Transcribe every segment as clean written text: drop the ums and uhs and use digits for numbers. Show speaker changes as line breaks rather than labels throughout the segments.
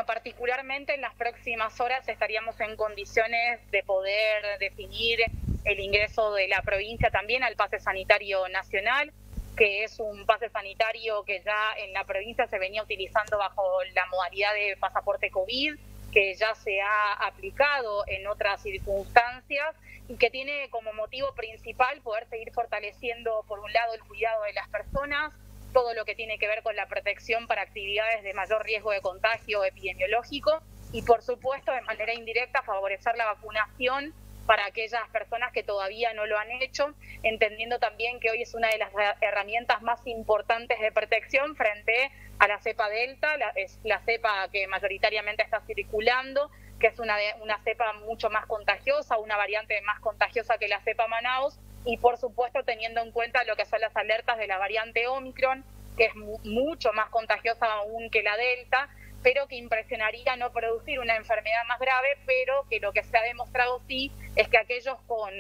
particularmente en las próximas horas estaríamos en condiciones de poder definir el ingreso de la provincia también al pase sanitario nacional, que es un pase sanitario que ya en la provincia se venía utilizando bajo la modalidad de pasaporte COVID, que ya se ha aplicado en otras circunstancias y que tiene como motivo principal poder seguir fortaleciendo, por un lado, el cuidado de las personas, todo lo que tiene que ver con la protección para actividades de mayor riesgo de contagio epidemiológico y, por supuesto, de manera indirecta, favorecer la vacunación para aquellas personas que todavía no lo han hecho, entendiendo también que hoy es una de las herramientas más importantes de protección frente a la cepa Delta, es la cepa que mayoritariamente está circulando, que es una cepa mucho más contagiosa, una variante más contagiosa que la cepa Manaus, y por supuesto teniendo en cuenta lo que son las alertas de la variante Omicron, que es mucho más contagiosa aún que la Delta, pero que impresionaría no producir una enfermedad más grave, pero que lo que se ha demostrado sí es que aquellos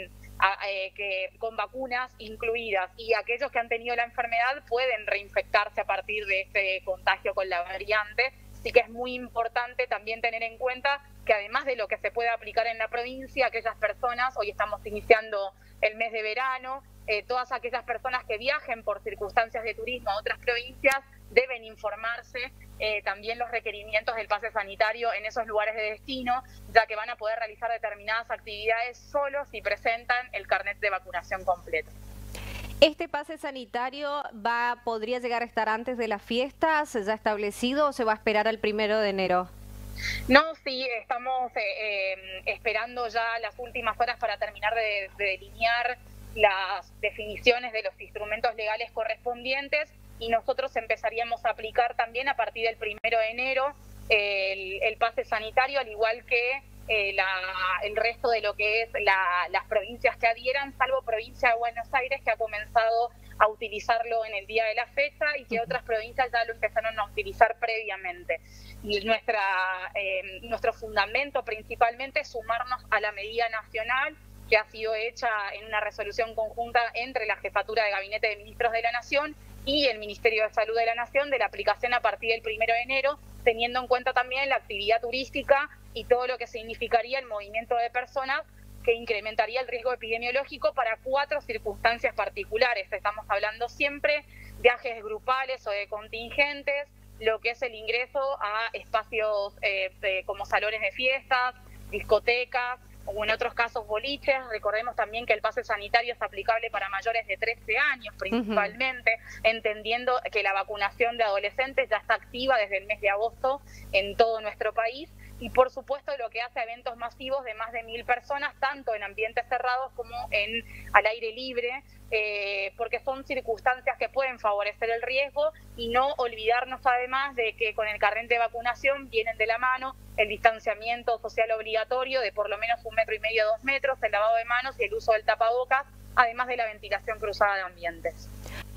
con vacunas incluidas y aquellos que han tenido la enfermedad pueden reinfectarse a partir de este contagio con la variante. Así que es muy importante también tener en cuenta que además de lo que se puede aplicar en la provincia, aquellas personas, hoy estamos iniciando el mes de verano, todas aquellas personas que viajen por circunstancias de turismo a otras provincias deben informarse también los requerimientos del pase sanitario en esos lugares de destino, ya que van a poder realizar determinadas actividades solo si presentan el carnet de vacunación completo.
¿Este pase sanitario podría llegar a estar antes de las fiestas, ya establecido, o se va a esperar al 1 de enero?
No, sí, estamos esperando ya las últimas horas para terminar de delinear las definiciones de los instrumentos legales correspondientes y nosotros empezaríamos a aplicar también a partir del 1 de enero el pase sanitario, al igual que el resto de lo que es las provincias que adhieran, salvo provincia de Buenos Aires, que ha comenzado a utilizarlo en el día de la fecha y que otras provincias ya lo empezaron a utilizar previamente. Y nuestro fundamento principalmente es sumarnos a la medida nacional que ha sido hecha en una resolución conjunta entre la Jefatura de Gabinete de Ministros de la Nación y el Ministerio de Salud de la Nación de la aplicación a partir del 1 de enero, teniendo en cuenta también la actividad turística y todo lo que significaría el movimiento de personas que incrementaría el riesgo epidemiológico para 4 circunstancias particulares. Estamos hablando siempre de viajes grupales o de contingentes, lo que es el ingreso a espacios como salones de fiestas, discotecas, o en otros casos boliches. Recordemos también que el pase sanitario es aplicable para mayores de 13 años principalmente, entendiendo que la vacunación de adolescentes ya está activa desde el mes de agosto en todo nuestro país. Y por supuesto lo que hace a eventos masivos de más de 1000 personas, tanto en ambientes cerrados como al aire libre, porque son circunstancias que pueden favorecer el riesgo, y no olvidarnos además de que con el carnet de vacunación vienen de la mano el distanciamiento social obligatorio de por lo menos 1,5 metros, 2 metros, el lavado de manos y el uso del tapabocas, además de la ventilación cruzada de ambientes.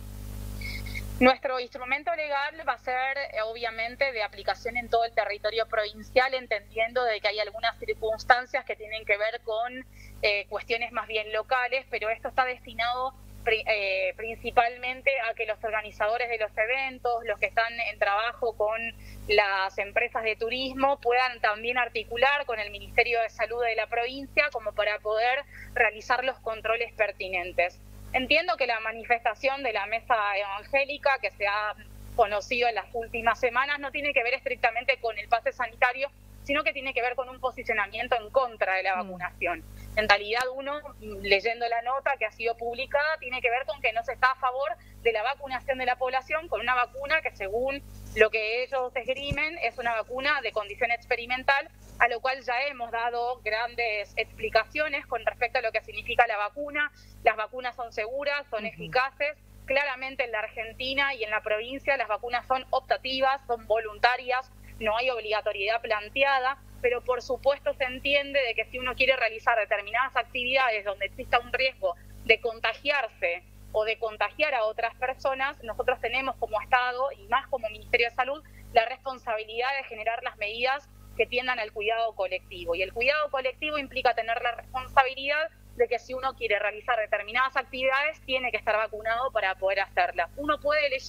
Nuestro instrumento legal va a ser obviamente de aplicación en todo el territorio provincial, entendiendo de que hay algunas circunstancias que tienen que ver con cuestiones más bien locales, pero esto está destinado principalmente a que los organizadores de los eventos, los que están en trabajo con las empresas de turismo, puedan también articular con el Ministerio de Salud de la provincia como para poder realizar los controles pertinentes. Entiendo que la manifestación de la Mesa Evangélica que se ha conocido en las últimas semanas no tiene que ver estrictamente con el pase sanitario, sino que tiene que ver con un posicionamiento en contra de la vacunación. En realidad uno, leyendo la nota que ha sido publicada, tiene que ver con que no se está a favor de la vacunación de la población con una vacuna que, según lo que ellos esgrimen, es una vacuna de condición experimental, a lo cual ya hemos dado grandes explicaciones con respecto a lo que significa la vacuna. Las vacunas son seguras, son eficaces. Claramente en la Argentina y en la provincia las vacunas son optativas, son voluntarias, no hay obligatoriedad planteada, pero por supuesto se entiende de que si uno quiere realizar determinadas actividades donde exista un riesgo de contagiarse o de contagiar a otras personas, nosotros tenemos como Estado y más como Ministerio de Salud la responsabilidad de generar las medidas que tiendan al cuidado colectivo. Y el cuidado colectivo implica tener la responsabilidad de que si uno quiere realizar determinadas actividades tiene que estar vacunado para poder hacerlas. Uno puede elegir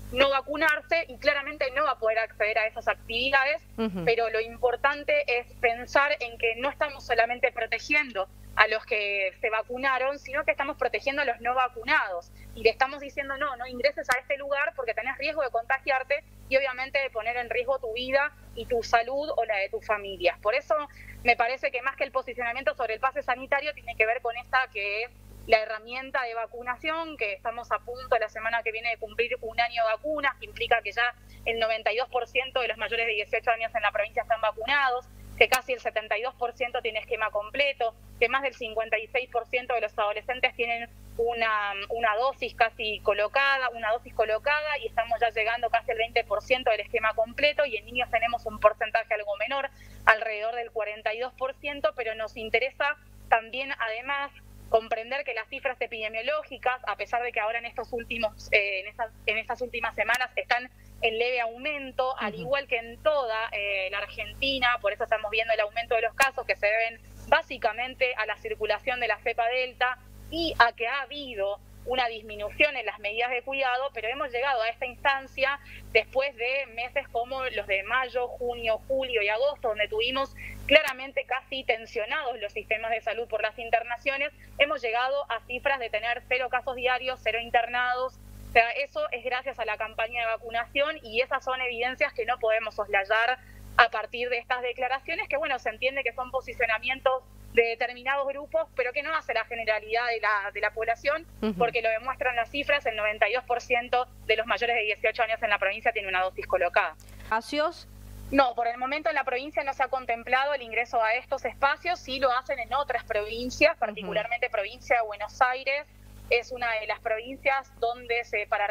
no vacunarse y claramente no va a poder acceder a esas actividades, pero lo importante es pensar en que no estamos solamente protegiendo a los que se vacunaron, sino que estamos protegiendo a los no vacunados. Y le estamos diciendo, no ingreses a este lugar porque tenés riesgo de contagiarte y obviamente de poner en riesgo tu vida y tu salud o la de tus familias. Por eso me parece que más que el posicionamiento sobre el pase sanitario tiene que ver con esta que es la herramienta de vacunación, que estamos a punto la semana que viene de cumplir un año de vacunas, que implica que ya el 92% de los mayores de 18 años en la provincia están vacunados, que casi el 72% tiene esquema completo, que más del 56% de los adolescentes tienen una dosis casi colocada, y estamos ya llegando casi al 20% del esquema completo, y en niños tenemos un porcentaje algo menor, alrededor del 42%, pero nos interesa también además comprender que las cifras epidemiológicas, a pesar de que ahora en estas últimas semanas están en leve aumento, al igual que en toda la Argentina, por eso estamos viendo el aumento de los casos que se deben básicamente a la circulación de la cepa Delta y a que ha habido una disminución en las medidas de cuidado, pero hemos llegado a esta instancia después de meses como los de mayo, junio, julio y agosto, donde tuvimos claramente casi tensionados los sistemas de salud por las internaciones. Hemos llegado a cifras de tener 0 casos diarios, 0 internados. O sea, eso es gracias a la campaña de vacunación y esas son evidencias que no podemos soslayar a partir de estas declaraciones, que bueno, se entiende que son posicionamientos de determinados grupos, pero que no hace la generalidad de la población, porque lo demuestran las cifras, el 92% de los mayores de 18 años en la provincia tiene una dosis colocada.
¿Espacios?
No, por el momento en la provincia no se ha contemplado el ingreso a estos espacios, sí lo hacen en otras provincias, particularmente provincia de Buenos Aires, es una de las provincias donde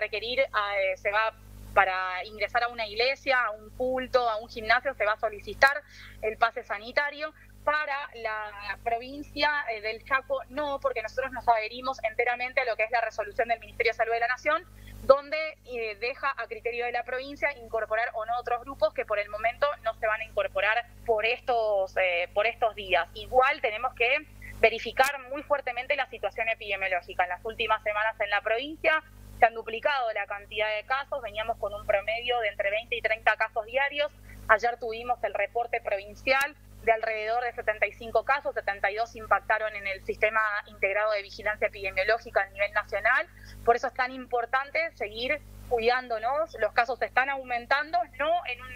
para ingresar a una iglesia, a un culto, a un gimnasio, se va a solicitar el pase sanitario. Para la provincia del Chaco no, porque nosotros nos adherimos enteramente a lo que es la resolución del Ministerio de Salud de la Nación, donde deja a criterio de la provincia incorporar o no otros grupos que por el momento no se van a incorporar por estos días. Igual tenemos que verificar muy fuertemente la situación epidemiológica. En las últimas semanas en la provincia se han duplicado la cantidad de casos, veníamos con un promedio de entre 20 y 30 casos diarios. Ayer tuvimos el reporte provincial de alrededor de 75 casos, 72 impactaron en el sistema integrado de vigilancia epidemiológica a nivel nacional. Por eso es tan importante seguir cuidándonos. Los casos están aumentando, no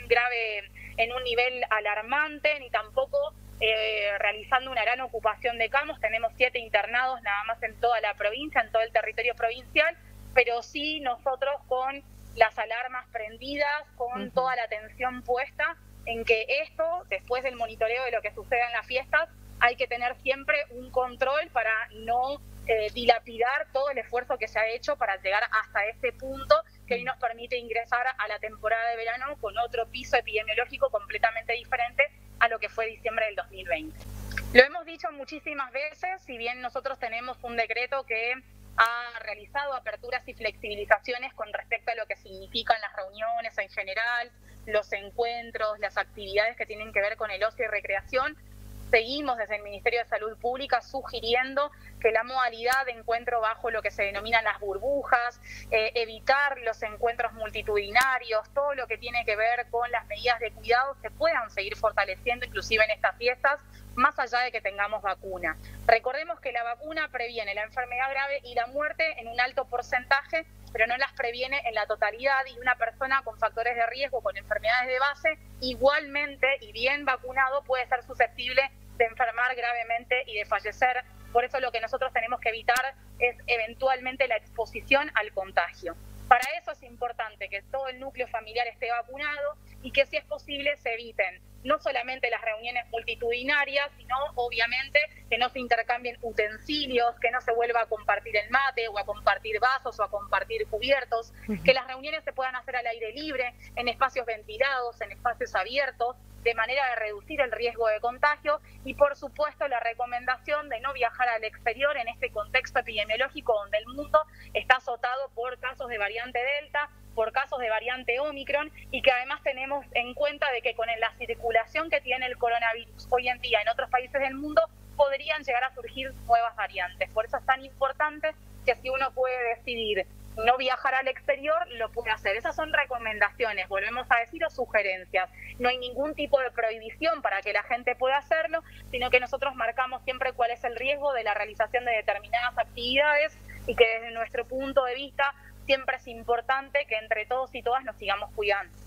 en un nivel alarmante, ni tampoco realizando una gran ocupación de camas. Tenemos 7 internados nada más en toda la provincia, en todo el territorio provincial, pero sí nosotros con las alarmas prendidas, con toda la atención puesta en que esto, después del monitoreo de lo que suceda en las fiestas, hay que tener siempre un control para no dilapidar todo el esfuerzo que se ha hecho para llegar hasta este punto que hoy nos permite ingresar a la temporada de verano con otro piso epidemiológico completamente diferente a lo que fue diciembre del 2020. Lo hemos dicho muchísimas veces, si bien nosotros tenemos un decreto que ha realizado aperturas y flexibilizaciones con respecto a lo que significan las reuniones en general, los encuentros, las actividades que tienen que ver con el ocio y recreación, seguimos desde el Ministerio de Salud Pública sugiriendo que la modalidad de encuentro bajo lo que se denominan las burbujas, evitar los encuentros multitudinarios, todo lo que tiene que ver con las medidas de cuidado se puedan seguir fortaleciendo inclusive en estas fiestas, más allá de que tengamos vacuna. Recordemos que la vacuna previene la enfermedad grave y la muerte en un alto porcentaje, pero no las previene en la totalidad, y una persona con factores de riesgo, con enfermedades de base, igualmente y bien vacunado puede ser susceptible de enfermar gravemente y de fallecer. Por eso lo que nosotros tenemos que evitar es eventualmente la exposición al contagio. Para eso es importante que todo el núcleo familiar esté vacunado y que si es posible se eviten no solamente las reuniones multitudinarias, sino obviamente que no se intercambien utensilios, que no se vuelva a compartir el mate o a compartir vasos o a compartir cubiertos, que las reuniones se puedan hacer al aire libre, en espacios ventilados, en espacios abiertos, de manera de reducir el riesgo de contagio y por supuesto la recomendación de no viajar al exterior en este contexto epidemiológico donde el mundo está azotado por casos de variante Delta, por casos de variante Omicron y que además tenemos en cuenta de que con la circulación que tiene el coronavirus hoy en día en otros países del mundo podrían llegar a surgir nuevas variantes. Por eso es tan importante que si uno puede decidir no viajar al exterior, lo puede hacer. Esas son recomendaciones, volvemos a decir, o sugerencias. No hay ningún tipo de prohibición para que la gente pueda hacerlo, sino que nosotros marcamos siempre cuál es el riesgo de la realización de determinadas actividades y que desde nuestro punto de vista siempre es importante que entre todos y todas nos sigamos cuidando.